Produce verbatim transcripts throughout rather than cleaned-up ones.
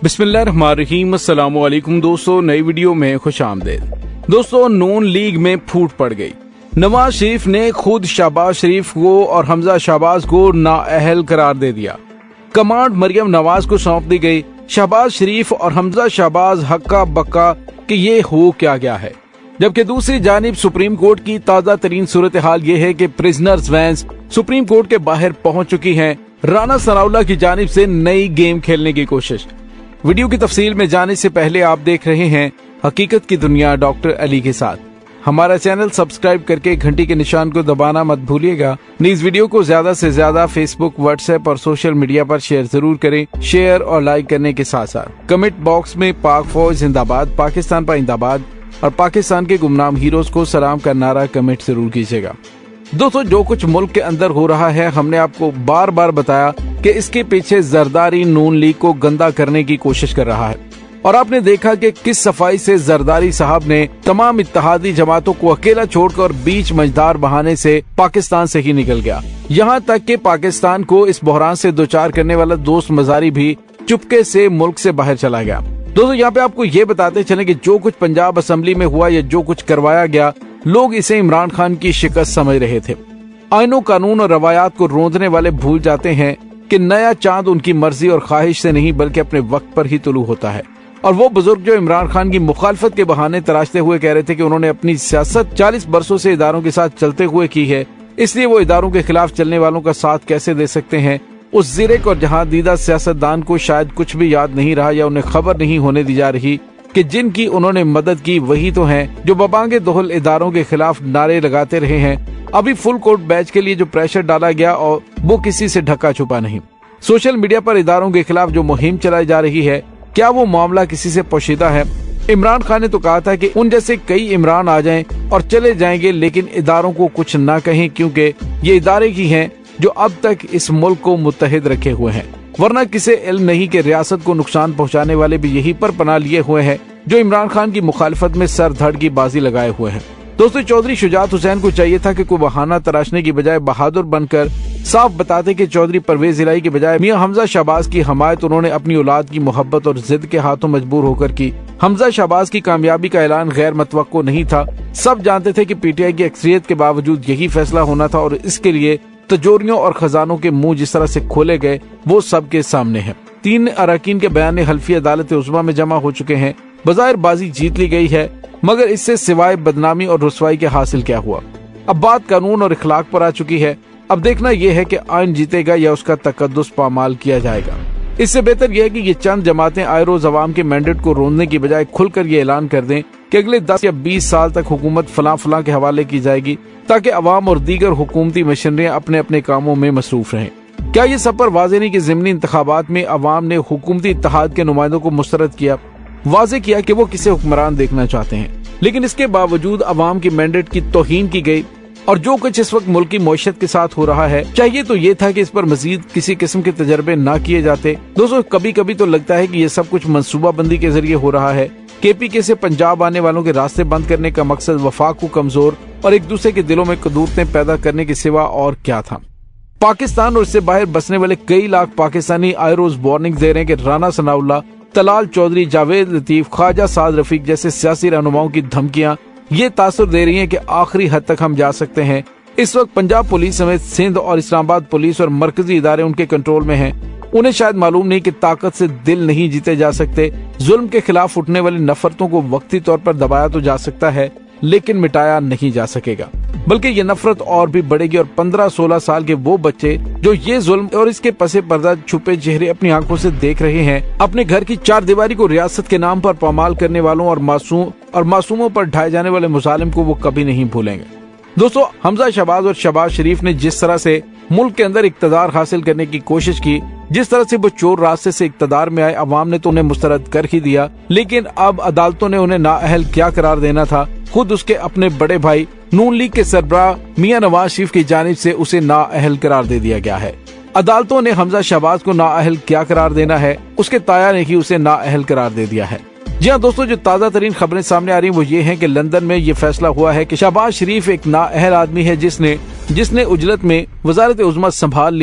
बिस्मिल्लाहिर्रहमानिर्रहीम। अस्सलाम वालेकुम दोस्तों, नई वीडियो में खुश आमदेद। दोस्तों, नून लीग में फूट पड़ गई। नवाज शरीफ ने खुद शहबाज शरीफ को और हमजा शहबाज को नाअहल करार दे दिया। कमांड मरियम नवाज को सौंप दी गई। शहबाज शरीफ और हमजा शहबाज हक्का बक्का कि ये हो क्या गया है। जबकि दूसरी जानिब सुप्रीम कोर्ट की ताजा तरीन सूरत हाल ये है कि प्रिजनर्स वैन्स सुप्रीम कोर्ट के बाहर पहुंच चुकी हैं। राना सनाउल्लाह की जानिब से नई गेम खेलने की कोशिश। वीडियो की तफसील में जाने से पहले आप देख रहे हैं हकीकत की दुनिया डॉक्टर अली के साथ। हमारा चैनल सब्सक्राइब करके घंटी के निशान को दबाना मत भूलिएगा। इस वीडियो को ज्यादा से ज्यादा फेसबुक, व्हाट्सएप और सोशल मीडिया पर शेयर जरूर करें। शेयर और लाइक करने के साथ साथ कमेंट बॉक्स में पाक फौज जिंदाबाद, पाकिस्तान पाइंदाबाद और पाकिस्तान के गुमनाम हीरोज को सलाम का नारा कमेंट जरूर कीजिएगा। दोस्तों, जो कुछ मुल्क के अंदर हो रहा है, हमने आपको बार बार बताया कि इसके पीछे जरदारी नून लीग को गंदा करने की कोशिश कर रहा है। और आपने देखा कि किस सफाई से जरदारी साहब ने तमाम इत्तेहादी जमातों को अकेला छोड़कर बीच मझधार बहाने से पाकिस्तान से ही निकल गया। यहाँ तक कि पाकिस्तान को इस बहरान से दो चार करने वाला दोस्त मजारी भी चुपके से मुल्क से बाहर चला गया। दोस्तों, यहाँ पे आपको ये बताते चले कि जो कुछ पंजाब असेंबली में हुआ या जो कुछ करवाया गया, लोग इसे इमरान खान की शिकस्त समझ रहे थे। आइनों, कानून और रवायात को रोंदने वाले भूल जाते हैं कि नया चांद उनकी मर्जी और ख्वाहिश से नहीं बल्कि अपने वक्त पर ही तुलू होता है। और वो बुजुर्ग जो इमरान खान की मुखालफत के बहाने तराशते हुए कह रहे थे कि उन्होंने अपनी सियासत चालीस बरसों से इदारों के साथ चलते हुए की है, इसलिए वो इदारों के खिलाफ चलने वालों का साथ कैसे दे सकते हैं, उस ज़िरक और जहादीदा सियासतदान को शायद कुछ भी याद नहीं रहा या उन्हें खबर नहीं होने दी जा रही कि जिनकी उन्होंने मदद की वही तो हैं जो बबांगे दोहल इदारों के खिलाफ नारे लगाते रहे हैं। अभी फुल कोर्ट बैच के लिए जो प्रेशर डाला गया और वो किसी से ढका छुपा नहीं। सोशल मीडिया पर इदारों के खिलाफ जो मुहिम चलाई जा रही है, क्या वो मामला किसी से पोशीदा है? इमरान खान ने तो कहा था कि उन जैसे कई इमरान आ जाएं और चले जाएंगे, लेकिन इदारों को कुछ ना कहें क्योंकि ये इदारे ही हैं जो अब तक इस मुल्क को मुत्तहिद रखे हुए हैं। वरना किसे इल्म नहीं कि रियासत को नुकसान पहुंचाने वाले भी यही पर पनाह लिए हुए हैं जो इमरान खान की मुखालफत में सर धड़ की बाजी लगाए हुए हैं। दोस्तों, चौधरी शुजात हुसैन को चाहिए था कि कोई बहाना तराशने की बजाय बहादुर बनकर साफ बताते कि चौधरी परवेज इलाही के बजाय मियां हमजा शहबाज की हमायत उन्होंने अपनी औलाद की मोहब्बत और जिद के हाथों मजबूर होकर की। हमजा शहबाज की कामयाबी का ऐलान गैर मतवक्को नहीं था। सब जानते थे कि पीटीआई की अक्सरियत के बावजूद यही फैसला होना था और इसके लिए तिजोरियों और खजानों के मुंह जिस तरह से खोले गए वो सबके सामने है। तीन अरकान के बयान हल्फी अदालत उज़्मा में जमा हो चुके हैं। बज़ाहिर बाजी जीत ली गई है, मगर इससे सिवाय बदनामी और रुसवाई के हासिल क्या हुआ? अब बात कानून और इखलाक पर आ चुकी है। अब देखना यह है कि आइन जीतेगा या उसका तकद्दुस पामाल किया जाएगा। इससे बेहतर यह है कि ये चंद जमातें आए रोज अवाम के मैंडेट को रोंदने की बजाय खुलकर ये ऐलान कर दें कि अगले दस या बीस साल तक हुकूमत फलां फलां के हवाले की जाएगी, ताकि अवाम और दीगर हुकूमती मशीनरियां अपने अपने कामों में मसरूफ रहें। क्या ये सब पर वाज़ेह नहीं कि ज़िमनी इंतखाबात में अवाम ने हुकूमती इत्तेहाद के नुमाइंदों को मुस्तरद किया, वाज़ेह किया कि वो किसे हुक्मरान देखना चाहते हैं, लेकिन इसके बावजूद अवाम की मैंडेट की तौहीन की गई। और जो कुछ इस वक्त मुल्क की मईशत के साथ हो रहा है, चाहिए तो ये था कि इस पर मजीद किसी किस्म के तजर्बे ना किए जाते। दोस्तों, कभी कभी तो लगता है कि ये सब कुछ मनसूबाबंदी के जरिए हो रहा है। केपीके से पंजाब आने वालों के रास्ते बंद करने का मकसद वफाक को कमजोर और एक दूसरे के दिलों में कदूरतें पैदा करने के सिवा और क्या था? पाकिस्तान और इससे बाहर बसने वाले कई लाख पाकिस्तानी आए रोज वार्निंग दे रहे हैं कि राना सनाउल्लाह, तलाल चौधरी, जावेद लतीफ, ख्वाजा साद रफीक जैसे सियासी रहनुमाओं की धमकियां ये तासुर दे रही हैं कि आखिरी हद तक हम जा सकते हैं। इस वक्त पंजाब पुलिस समेत सिंध और इस्लामाबाद पुलिस और मरकजी इदारे उनके कंट्रोल में हैं। उन्हें शायद मालूम नहीं कि ताकत से दिल नहीं जीते जा सकते। जुल्म के खिलाफ उठने वाली नफरतों को वक्ती तौर पर दबाया तो जा सकता है, लेकिन मिटाया नहीं जा सकेगा। बल्कि ये नफरत और भी बढ़ेगी और पंद्रह सोलह साल के वो बच्चे जो ये जुल्म और इसके पसे पर्दा छुपे चेहरे अपनी आंखों से देख रहे हैं, अपने घर की चार दीवारी को रियासत के नाम पर पामाल करने वालों और मासूम और मासूमों पर ढाए जाने वाले मुजालिम को वो कभी नहीं भूलेंगे। दोस्तों, हमजा शहबाज और शहबाज शरीफ ने जिस तरह से मुल्क के अंदर इक्तदार हासिल करने की कोशिश की, जिस तरह से वो चोर रास्ते से इक्तदार में आए, अवाम ने तो उन्हें मुस्तरद कर ही दिया, लेकिन अब अदालतों ने उन्हें नाअहल क्या करार देना था, खुद उसके अपने बड़े भाई नून लीग के सरबराह मियां नवाज शरीफ की जानिब से उसे नाअहल करार दे दिया गया है। अदालतों ने हमजा शहबाज को नाअहल क्या करार देना है, उसके ताया ने ही उसे नाअहल करार दे दिया है। जी हाँ दोस्तों, जो ताज़ा तरीन खबरें सामने आ रही हैं वो ये हैं कि लंदन में ये फैसला हुआ है कि शहबाज शरीफ एक नाअहल आदमी है जिसने जिसने उजलत में वजारत उज़्मा संभाल ली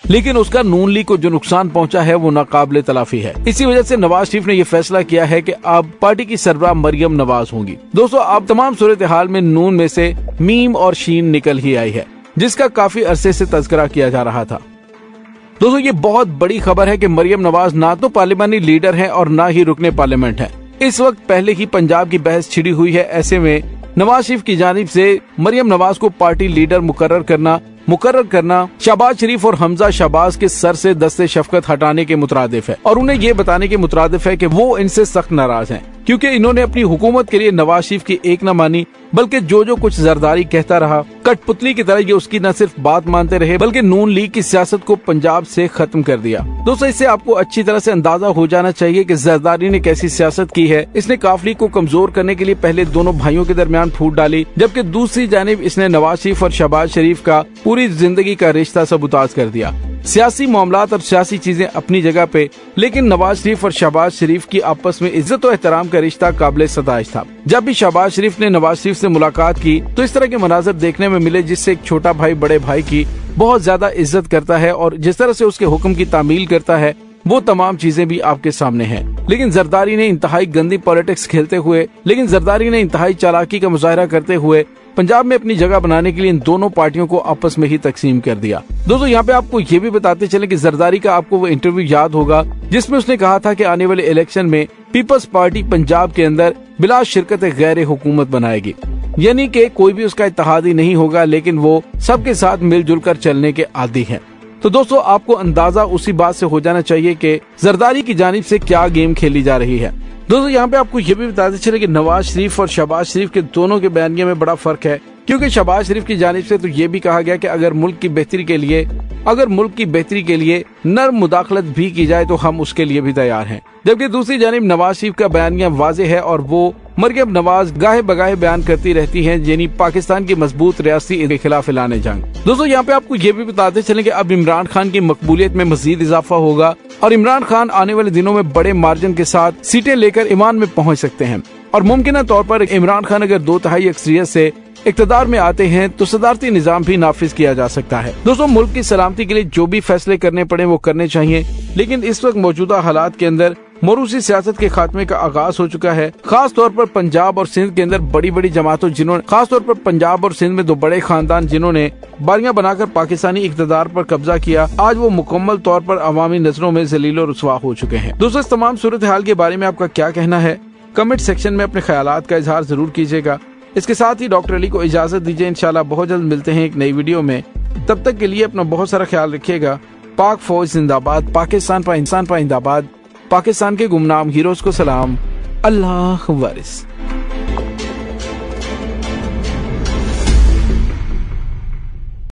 लेकिन उसका नून लीग को जो नुकसान पहुंचा है वो नाकाबिले तलाफी है। इसी वजह से नवाज शरीफ ने ये फैसला किया है कि अब पार्टी की सरबराह मरियम नवाज होंगी। दोस्तों, अब तमाम सूरत हाल में नून में से मीम और शीन निकल ही आई है, जिसका काफी अरसे से तज़किरा किया जा रहा था। दोस्तों, ये बहुत बड़ी खबर है कि मरियम नवाज ना तो पार्लिमानी लीडर है और ना ही रुकने पार्लियामेंट है। इस वक्त पहले ही पंजाब की बहस छिड़ी हुई है। ऐसे में नवाज शरीफ की जानिब से मरियम नवाज को पार्टी लीडर मुकर्रर करना मुकर्रर करना शहबाज शरीफ और हमजा शहबाज के सर से दस्ते शफकत हटाने के मुतरादिफ है और उन्हें ये बताने के मुतरादिफ है कि वो इनसे सख्त नाराज हैं, क्योंकि इन्होंने अपनी हुकूमत के लिए नवाज शरीफ की एक न मानी, बल्कि जो जो कुछ जरदारी कहता रहा कठपुतली की तरह ये उसकी न सिर्फ बात मानते रहे बल्कि नून लीग की सियासत को पंजाब से खत्म कर दिया। दोस्तों, इससे आपको अच्छी तरह से अंदाजा हो जाना चाहिए कि जरदारी ने कैसी सियासत की है। इसने काफिले को कमजोर करने के लिए पहले दोनों भाइयों के दरमियान फूट डाली, जबकि दूसरी जानिब इसने नवाज शरीफ और शहबाज शरीफ का पूरी जिंदगी का रिश्ता सबूताज कर दिया। सियासी मामलात और सियासी चीजें अपनी जगह पे, लेकिन नवाज शरीफ और शहबाज शरीफ की आपस में इज्जत और एहतराम का रिश्ता काबिल सताइश था। जब भी शहबाज शरीफ ने नवाज शरीफ से मुलाकात की तो इस तरह के मनाजर देखने में मिले जिससे एक छोटा भाई बड़े भाई की बहुत ज्यादा इज्जत करता है और जिस तरह से उसके हुक्म की तामील करता है वो तमाम चीजें भी आपके सामने हैं। लेकिन जरदारी ने इंतहाई गंदी पॉलिटिक्स खेलते हुए लेकिन जरदारी ने इंतहाई चालाकी का मुजाहरा करते हुए पंजाब में अपनी जगह बनाने के लिए इन दोनों पार्टियों को आपस में ही तकसीम कर दिया। दोस्तों, यहाँ पे आपको ये भी बताते चले कि जरदारी का आपको वो इंटरव्यू याद होगा जिसमें उसने कहा था कि आने वाले इलेक्शन में पीपल्स पार्टी पंजाब के अंदर बिला शिरकत गैर हुकूमत बनाएगी, यानी कि कोई भी उसका इत्तेहादी नहीं होगा, लेकिन वो सबके साथ मिलजुल कर चलने के आदी है। तो दोस्तों, आपको अंदाजा उसी बात से हो जाना चाहिए कि जरदारी की जानिब से क्या गेम खेली जा रही है। दोस्तों, यहाँ पे आपको ये भी बताते चले कि नवाज शरीफ और शहबाज शरीफ के दोनों के बयानिए में बड़ा फर्क है, क्योंकि शहबाज शरीफ की जानिब से तो ये भी कहा गया कि अगर मुल्क की बेहतरी के लिए अगर मुल्क की बेहतरी के लिए नर्म मुदाखलत भी की जाए तो हम उसके लिए भी तैयार हैं, जबकि दूसरी जानिब नवाज शरीफ का बयानिया वाजे है और वो मरियम नवाज गाहे बगाहे बयान करती रहती हैं, यानी पाकिस्तान की मजबूत रियासती के खिलाफ ऐलान जंग। दोस्तों, यहाँ पे आपको ये भी बताते चलें कि अब इमरान खान की मकबूलियत में मजीद इजाफा होगा और इमरान खान आने वाले दिनों में बड़े मार्जिन के साथ सीटें लेकर ईमान में पहुंच सकते हैं और मुमकिन तौर पर इमरान खान अगर दो तिहाई अक्सरियत से इक़्तिदार में आते हैं तो सदारती निजाम भी नाफिज किया जा सकता है। दोस्तों, मुल्क की सलामती के लिए जो भी फैसले करने पड़े वो करने चाहिए, लेकिन इस वक्त मौजूदा हालात के अंदर मोरूसी सियासत के खात्मे का आगाज हो चुका है। खास तौर पर पंजाब और सिंध के अंदर बड़ी बड़ी जमातों जिन्होंने खास तौर पर पंजाब और सिंध में दो बड़े खानदान जिन्होंने बारियां बनाकर पाकिस्तानी इक़्तिदार पर कब्जा किया, आज वो मुकम्मल तौर पर अवामी नजरों में जलील और रुसवा हो चुके हैं। दोस्तों, इस तमाम सूरत हाल के बारे में आपका क्या कहना है, कमेंट सेक्शन में अपने ख्यालात का इजहार जरूर कीजिएगा। इसके साथ ही डॉक्टर अली को इजाजत दीजिए। इंशाल्लाह बहुत जल्द मिलते हैं एक नई वीडियो में। तब तक के लिए अपना बहुत सारा ख्याल रखिएगा। पाक फौज जिंदाबाद, पाकिस्तान पाकिस्तान पाइंदाबाद, पाकिस्तान के गुमनाम हीरोज को सलाम, अल्लाह वारिस।